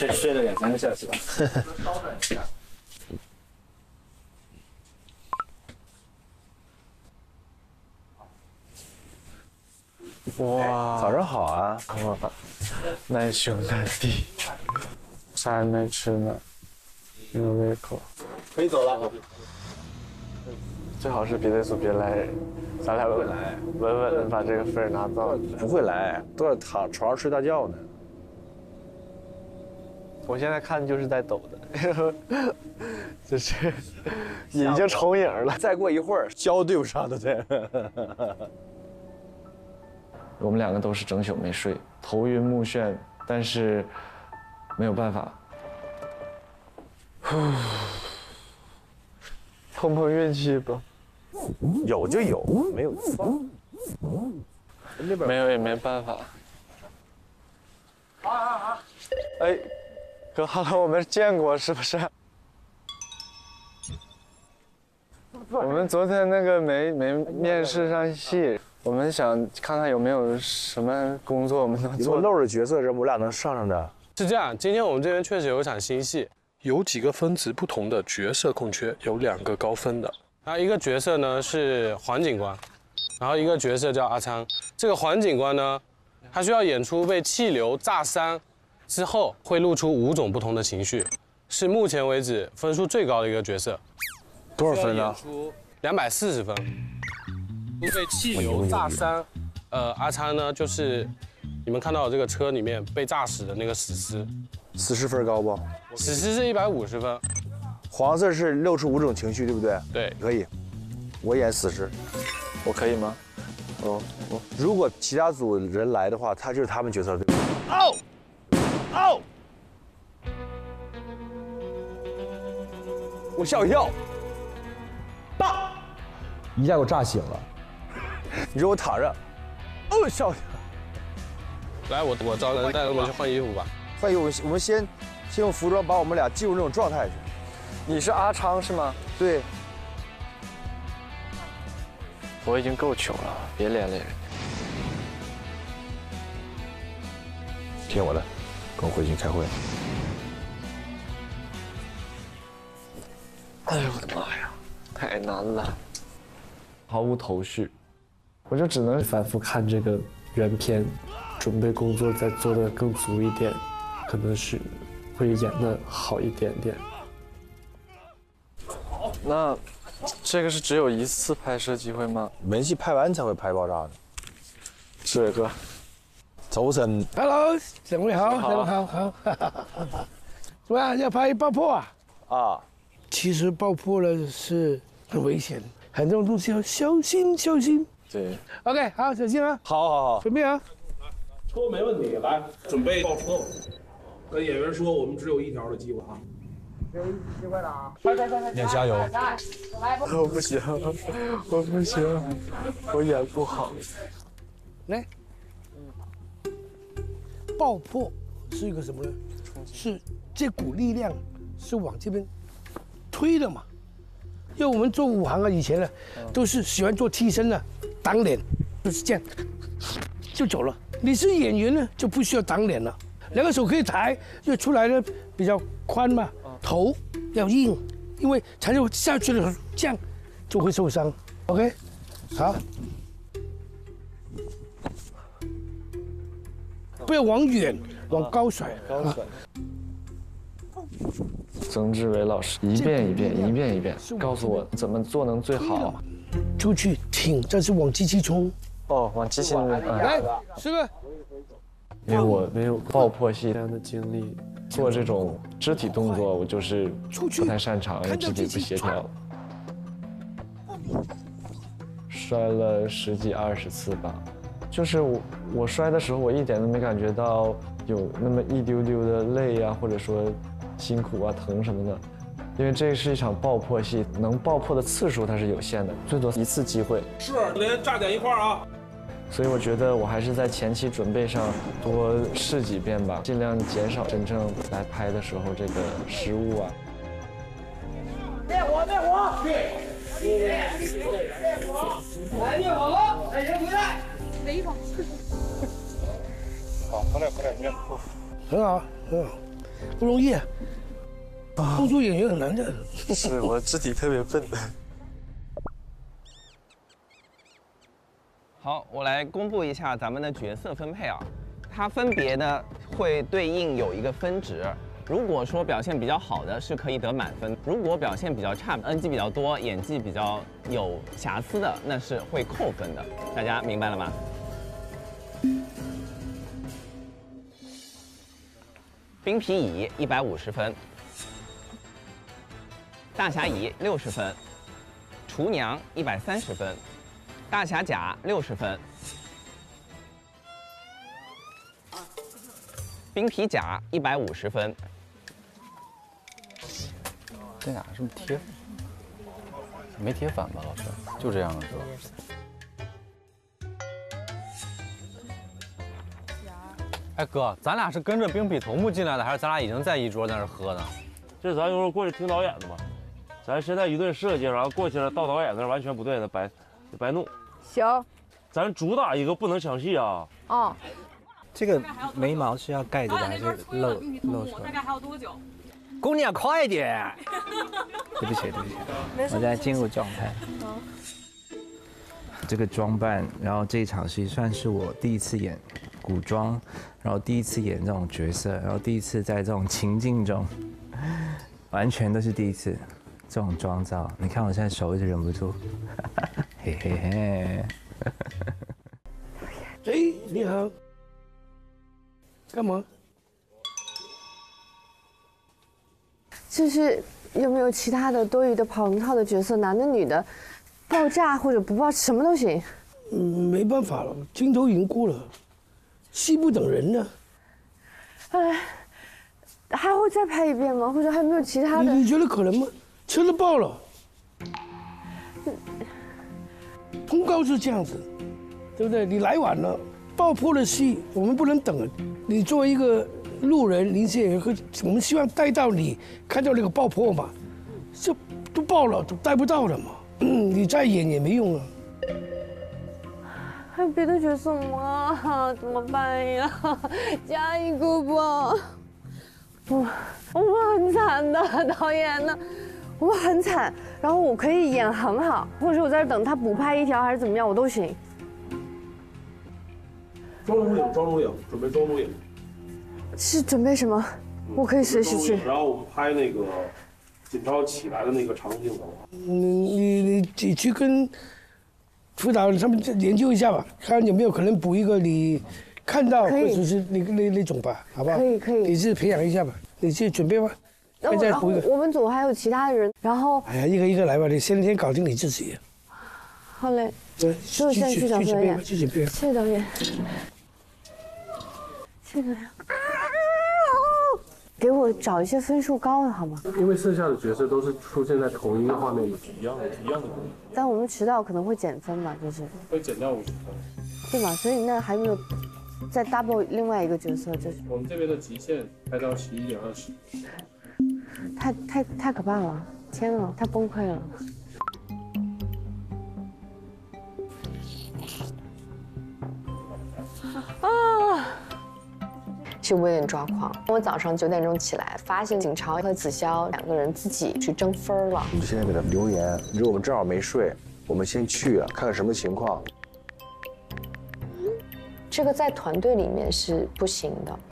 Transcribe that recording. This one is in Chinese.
睡了2、3个小时吧。 哇， 早上好啊！ 哇，难兄难弟，啥也没吃呢，没有胃口。 可以走了。 最好是别的组别来人，咱俩稳稳的把这个分拿到。 不会来，都在躺床上睡大觉呢。 我现在看就是在抖的，就是已经重影了。 再过一会儿，胶对不上的对。 我们2个都是整宿没睡，头晕目眩，但是没有办法。碰碰运气吧。 有就有，没有就算了。 没有也没办法。哎，哥，Hello，我们见过是不是？我们昨天那个没面试上戏，我们想看看有没有什么工作我们能做。 如果露着角色，我俩能上的。 是这样，今天我们这边确实有一场新戏，有几个分值不同的角色空缺，有2个高分的。然后一个角色呢是黄警官，然后一个角色叫阿昌。这个黄警官呢，他需要演出被气流炸伤之后会露出5种不同的情绪，是目前为止分数最高的一个角色。 多少分呢 ？240分。被气流炸伤，阿昌呢就是你们看到的这个车里面被炸死的那个死尸。 死尸分高不？ 死尸是150分。 黄色是露出5种情绪，对不对？ 对， 可以。我演死尸， 我可以吗？ 如果其他组人来的话，他就是他们角色，对吧？哦，我笑一笑，大， 一下给我炸醒了。 你说我躺着，笑一笑。 来，我找人带他们去换衣服吧。 换衣服，我们先用服装把我们俩进入那种状态去。 你是阿昌是吗？ 对。 我已经够糗了，别连累人。 听我的，跟我回去开会。 哎呦我的妈呀，太难了，毫无头绪，我就只能反复看这个原片，准备工作再做得更足一点，可能是会演得好一点点。那这个是只有1次拍摄机会吗？ 文戏拍完才会拍爆炸的。 是哥， 周深 ，Hello， 两位好，好，怎么样？要拍爆破啊？ 啊， 其实爆破了是很危险，很多东西要小心。 对 ，OK， 好，小心啊。 好， 准备啊。 车没问题，来，准备爆车。跟演员说，我们只有1条的机会啊。 机会了啊！ 你要加油！ 我不行，我演不好。 来，爆破是一个什么呢？是这股力量是往这边推的嘛？因为我们做武行啊，以前呢都是喜欢做替身的，挡脸就是这样就走了。你是演员呢，就不需要挡脸了，2个手可以抬，就出来的比较宽嘛。头要硬，因为才有下去的时候这样就会受伤。OK， 好，不要往远，往高甩。 曾志伟老师一遍一遍告诉我怎么做能最好。 出去挺，这是往机器冲。 哦，往机器来，10个。 因为我没有爆破戏这样的经历，做这种肢体动作我就是不太擅长，肢体不协调，摔了10几20次吧。就是我摔的时候，我一点都没感觉到有那么一丢丢的累啊，或者说辛苦啊、疼什么的。因为这是一场爆破戏，能爆破的次数它是有限的，最多1次机会。 是，连炸点一块啊。 所以我觉得我还是在前期准备上多试几遍吧，尽量减少真正来拍的时候这个失误啊。 灭火！灭火！来灭火了！来人回来！没有。 好，很好。 不容易啊。动作演员很难的。 是我肢体特别笨的。 好，我来公布一下咱们的角色分配啊，它分别呢会对应有一个分值。如果说表现比较好的是可以得满分，如果表现比较差、NG 比较多、演技比较有瑕疵的，那是会扣分的。大家明白了吗？冰皮乙150分，大侠乙60分，厨娘130分，大侠甲60分，冰皮甲150分。 这俩是不是贴？没贴反吧，老师？就这样了是吧？哎哥，咱俩是跟着冰皮同步进来的，还是咱俩已经在一桌在那喝呢？ 这咱一会儿过去听导演的嘛。咱现在一顿设计，然后过去了到导演那儿完全不对，那白弄。 行。 咱主打一个不能抢戏啊。 哦。 这个眉毛是要盖着的还是露出来？ 大概还有多久？ 姑娘快点！对不起，我现在进入状态。这个装扮，然后这一场戏算是我第一次演古装，然后第一次演这种角色，然后第一次在这种情境中，完全都是第一次这种妆造。你看我现在手一直忍不住，嘿嘿嘿。 哎，你好，干嘛？ 就是有没有其他的多余的跑龙套的角色，男的女的，爆炸或者不爆，什么都行。 没办法了，镜头已经过了，戏不等人呢。 还会再拍一遍吗？或者还有没有其他的？ 你觉得可能吗？车都爆了，通告是这样子，对不对？你来晚了，爆破的戏我们不能等。你作为一个路人临时演员，我们希望带到你看到那个爆破嘛，这都爆了，都带不到了嘛。你再演也没用了。 还有别的角色吗？怎么办呀？加一个吧。我们很惨的，导演呢？我们很惨，然后我可以演很好，或者是我在这等他补拍一条，还是怎么样，我都行。 装录影，准备装录影。 是准备什么？我可以随时去。 然后我们拍那个锦超起来的那个长镜头。 你去跟副导他们研究一下吧，看有没有可能补一个你看到或者是那种吧，好不好？ 可以。 你自己培养一下吧，你去准备吧。 然后我们组还有其他的人，然后哎呀，一个一个来吧，你先搞定你自己。 好嘞。 对， 所以我现在去找导演。 谢谢导演。 谢谢导演。谢谢导演。给我找一些分数高的好吗？ 因为剩下的角色都是出现在同一个画面里，一样的。 但我们迟到可能会减分嘛，就是会减掉50分， 对吧？所以那还没有再 double 另外一个角色，就是我们这边的极限开到11点20。 太可怕了！天啊，太崩溃了！啊！是我有点抓狂。我早上9点钟起来，发现景超和子潇2个人自己去争分了。 你现在给他留言，你说我们正好没睡，我们先去看看什么情况。 这个在团队里面是不行的。